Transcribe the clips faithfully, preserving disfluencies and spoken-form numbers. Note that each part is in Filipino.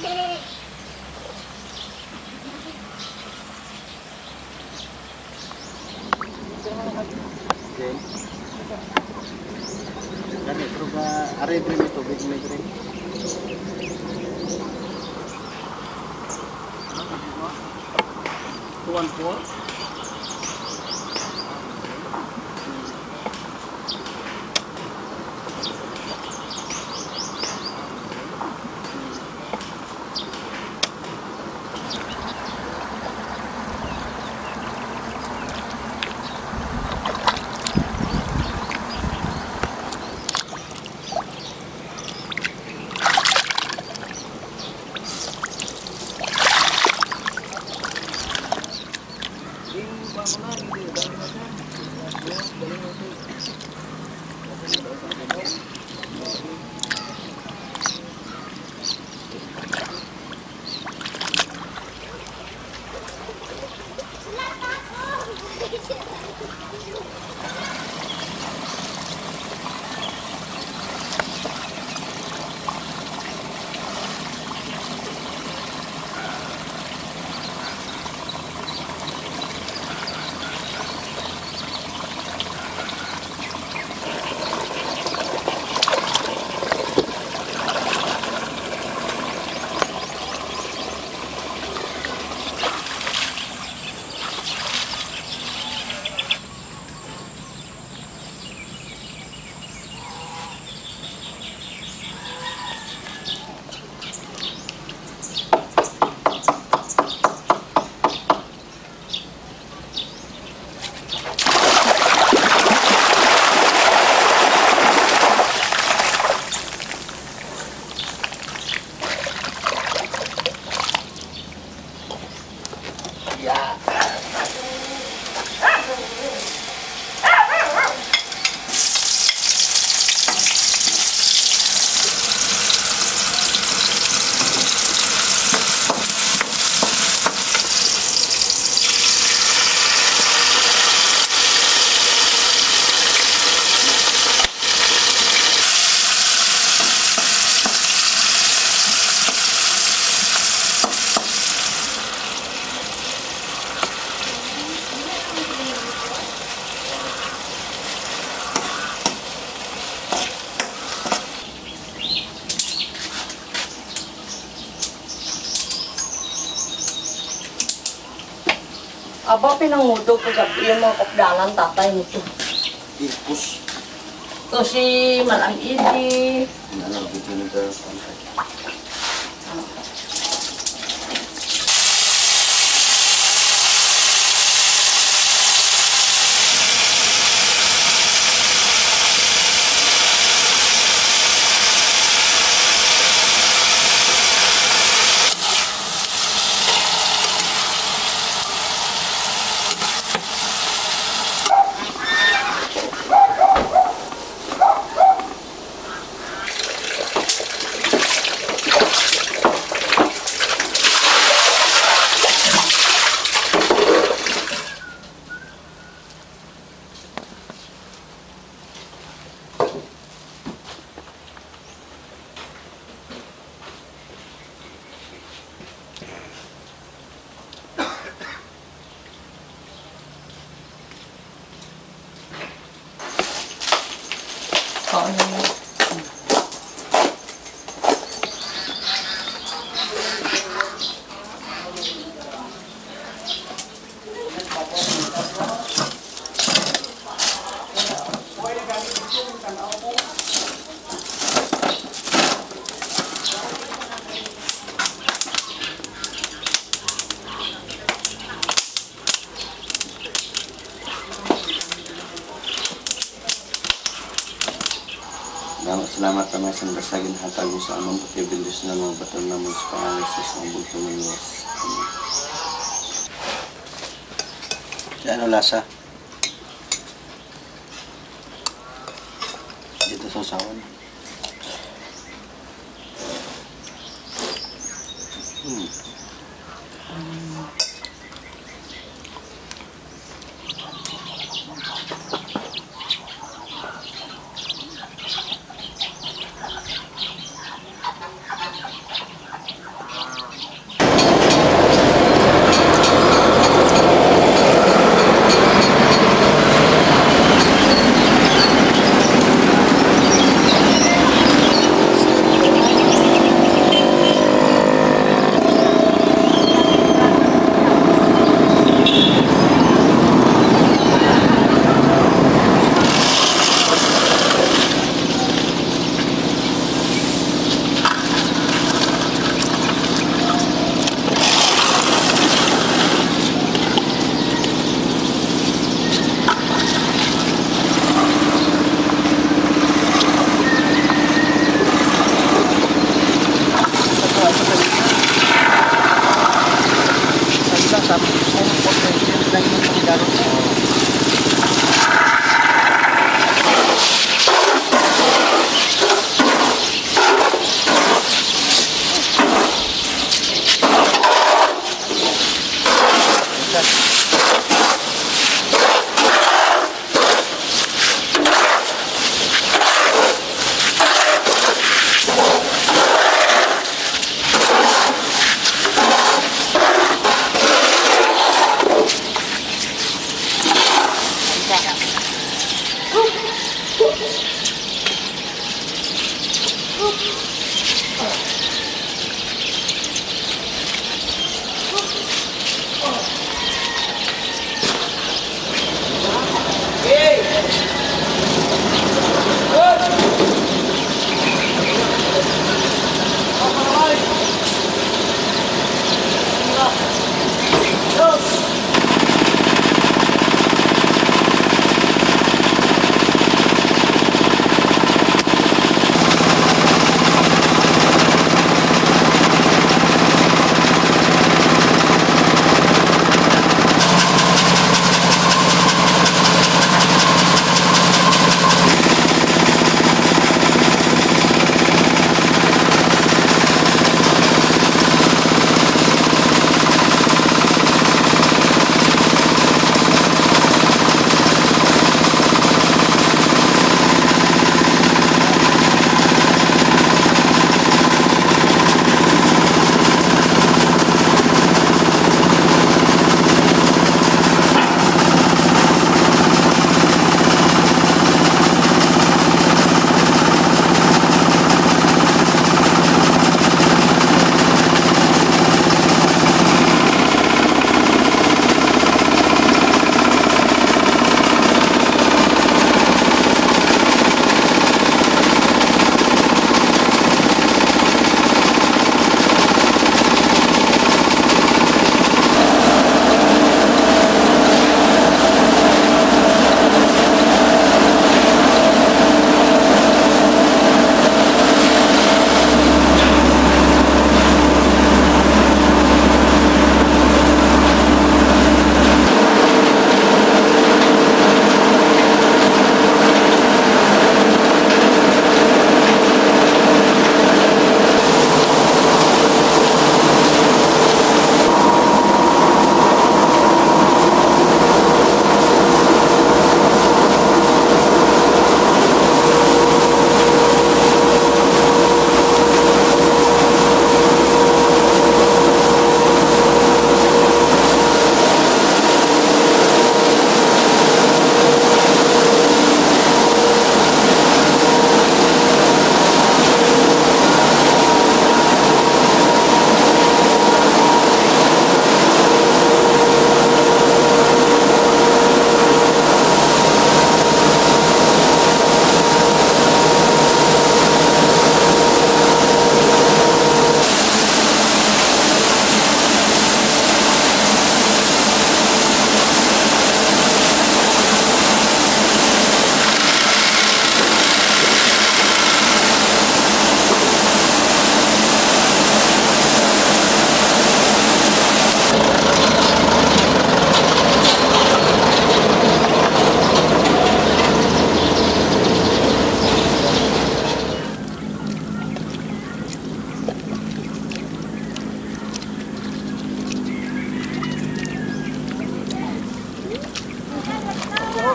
Okay. Gani, pero ba, aray din ito, big may rin. two one four? Aba, pinangudog ko gabi yung mga kopdalan tatay mo to. Ipus. Ito si Malang Idi. Ano, bito na tayo pantay. Oo naman. Salamat naman sa nagasagin hatag mo sa among pakibilis na mga baton naman sa pangalan sa isang bulto ng luwas. Ano lasa? Dito sa usawan. Hmm.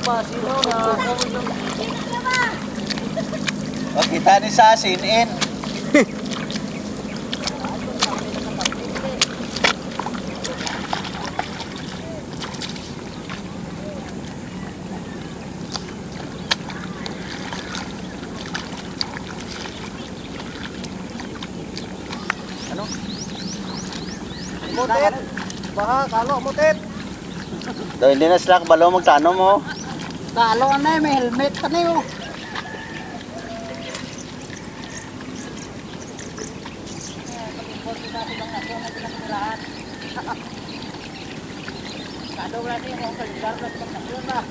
O, kita ni sa asin-in. Ano? Mutit. Baha, kalo, mutit. Do, hindi na sila kabalo magtano mo. Kalo na, may helmet pa na yun. Kado wala niyo mo kalugar na pagkakyon na.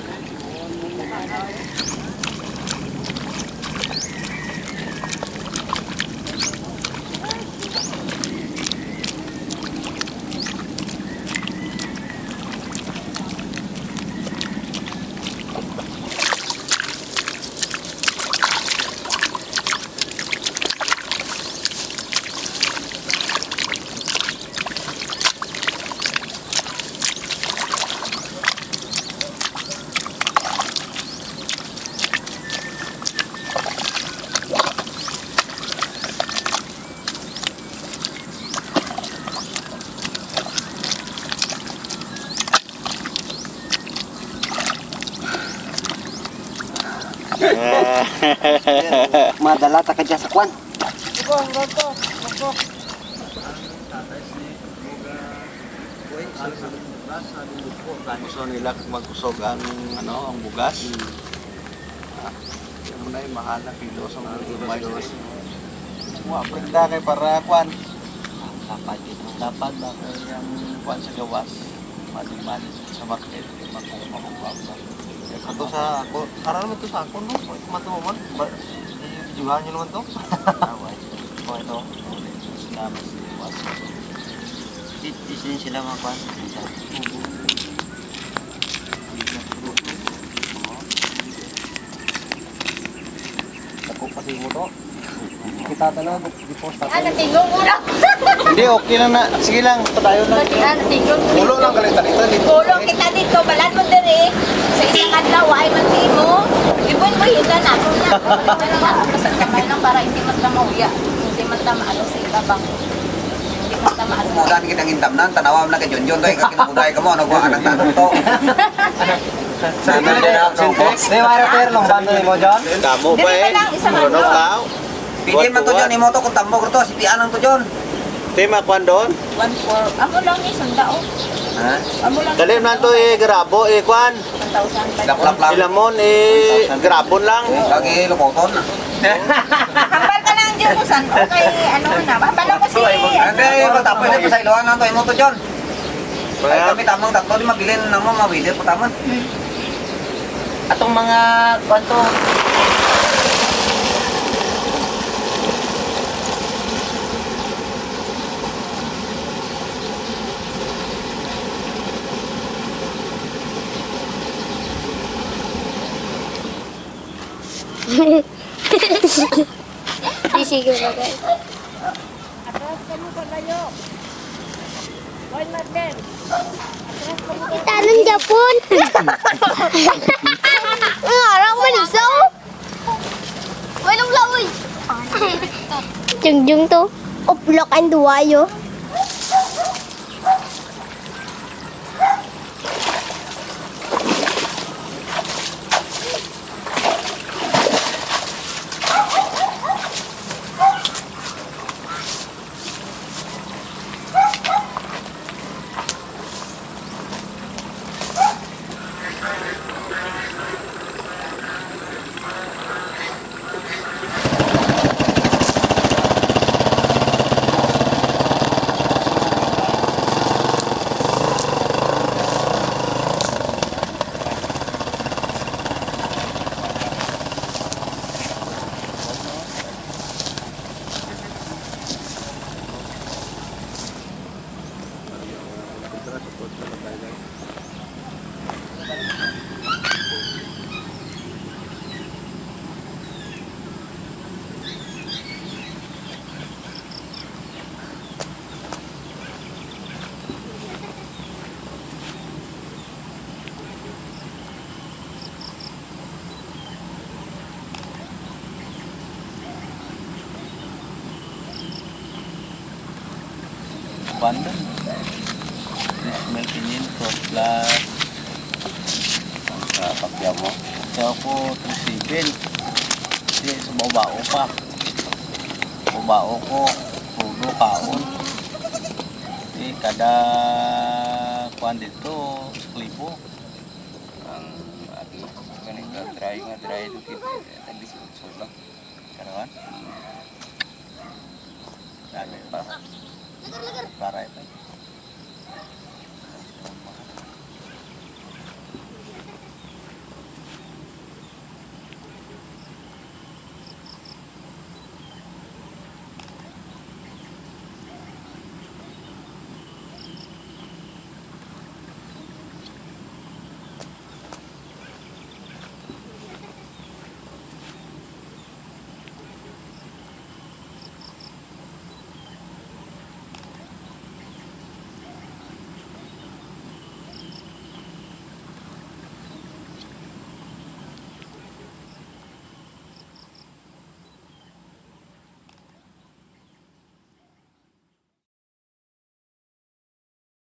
Madala ta ka dyan sa kwan. Iko, iko, iko. Gusto nila magkusog ang ano, ang bugas. Ah, yan mo na yung mahal na kilo sa mga lumay. Mga pagda kay para kwan. Dapat ito. Dapat ba kay yung kwan sa gawas. Mali-mali sa market. Makukuha ba. Ito sa ako. Para naman ito sa ako, no? Ito mo man. Juhan nyo naman ito. O ito. Salamat sa gawas. Disin sila mga kwan. Ako pati mo to. Kita talaga, di-post Ah, natigong mo na. Hindi, okay lang na. Sige lang, patayo lang. Ah, natigong mo. Ulo lang kalita-lita dito. Tulong kita dito, balan mo diri. Sa isang adlaw ay matimo. Ibon mo hila na ako na. Pero nga sa kamay lang para hindi magtamauya. Hindi magtamaano sa ibabang. Hindi magtamaano. Mudan kita ngintamnan, tanawam na kay Jonjon to, ikakinukuday ka mo, nagwa ka ng tanong to. Sana na ako. May wire pair lang ba mo dyan? Kamu pa Dili eh. pa lang, isang Marunong ano. ka. Pidin man to Jon, imo to, kung tambok to, sitian ang to Jon. Tema kwan doon. One four. Amo lang ni sundao. Ha? Amo lang. Dalim na to eh, grabo eh, kwan. one thousand five Laplap lang. Ilamon eh, grabon lang. Lagi lukoton. Hambal ka lang dyan kung saan. Okay, ano na. Hambal lang kasi. Hindi, matapos na sa iluhan lang to, imo to Jon. Ay Kaya, kami tamang tatlo, di mabilin na mo, mawilir po taman. Atong mga kwanto. Sige ba guys? Kita ng Japon. Orang manisaw. Walang lawi. Jungjung to. Uplok ang duwayo. kuan doon. Milk engine ko plus ang kapya mo. Kaya ako three seven. Kasi sa babao pa. Babao ko, puno kaon. Kasi kada kuan dito, seklibo. Ang aking ganito, dry nga dry dito. Tadi sudah. Karawan. Dami pa. Para ito.